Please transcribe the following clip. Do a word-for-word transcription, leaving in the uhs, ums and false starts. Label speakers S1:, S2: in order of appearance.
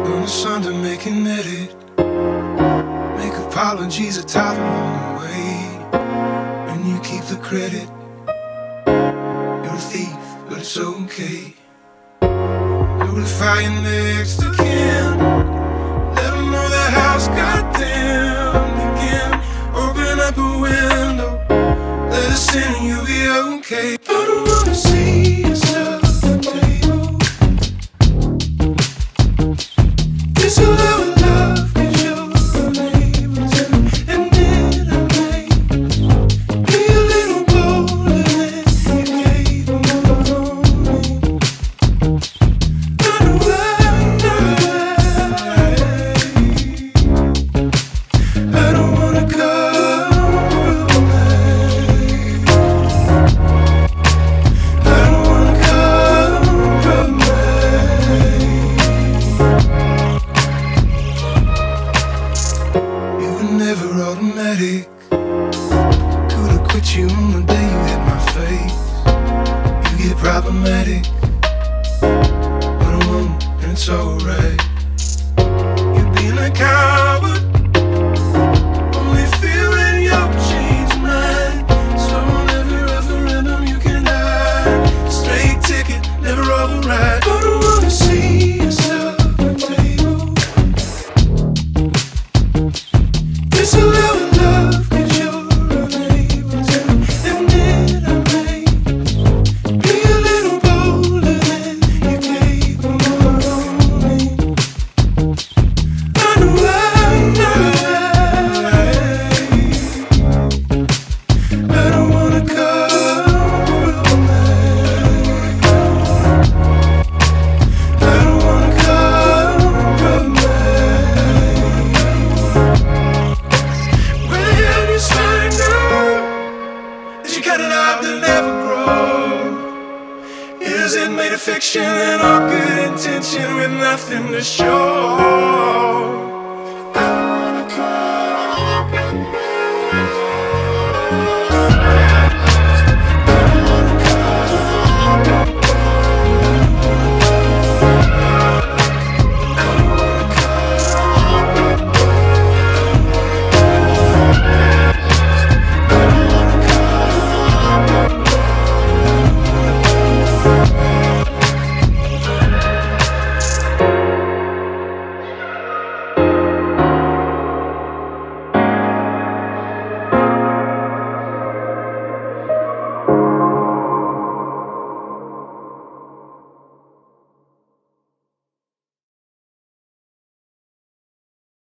S1: On asunder, make an edit. Make apologies, a tithe along the way. And you keep the credit. You're a thief, but it's okay. Notify your next of kin. Let them know the house got dimmed again. Open up a window, let us in and you'll be okay. I don't wanna see yourself at the table. Disallow love, cause you're unable to admit I may be a little bolder than you gave them all me. I know I, I don't wanna compromise. I don't wanna compromise. You were never automatic. Coulda quit you on the day you hit my face. You get problematic, but I won't, and it's alright. You being a coward, only feeling your changed mind. So on every referendum you can hide. Straight ticket, never alright. I don't wanna see yourself at the table. Disallow love, cause you're unable to admit I may be a little bolder than you gave them all me. I know I, I don't wanna compromise. I don't wanna compromise. When have you signed up? Did you cut it off to never grow? Is it made of fiction and all good intention with nothing to show?